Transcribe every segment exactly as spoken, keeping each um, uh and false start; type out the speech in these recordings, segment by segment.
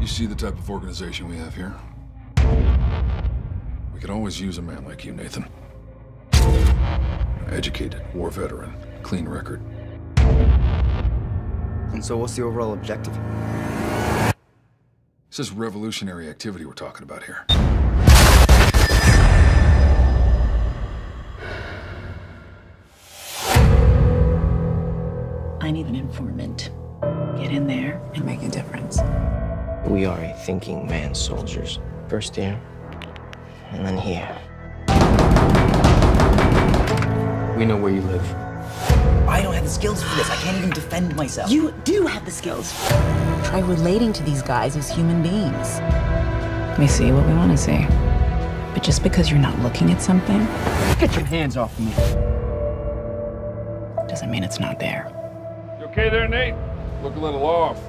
You see the type of organization we have here? We could always use a man like you, Nathan. Educated, war veteran, clean record. And so what's the overall objective? This is revolutionary activity we're talking about here. I need an informant. Get in there and make a difference. We are a thinking man's soldiers. First here, and then here. We know where you live. I don't have the skills for this. I can't even defend myself. You do have the skills. Try relating to these guys as human beings. We see what we want to see. But just because you're not looking at something, Get your hands off me. doesn't mean it's not there. You okay there, Nate? Look a little off.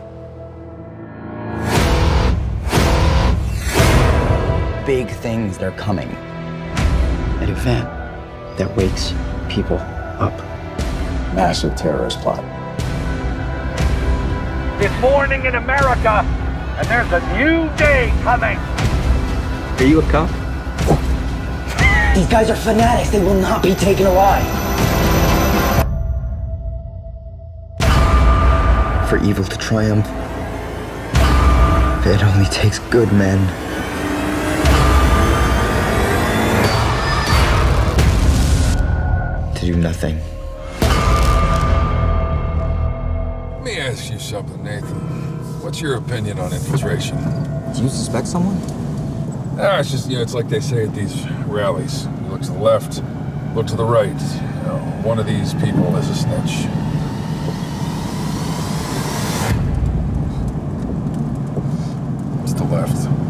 Big things that are coming. An event that wakes people up. Massive terrorist plot. It's morning in America, and there's a new day coming. Are you a cop? These guys are fanatics. They will not be taken alive. For evil to triumph, it only takes good men. To do nothing. Let me ask you something, Nathan. What's your opinion on infiltration? Do you suspect someone? Ah, it's just, you know, it's like they say at these rallies. You look to the left, look to the right. You know, one of these people is a snitch. It's the left.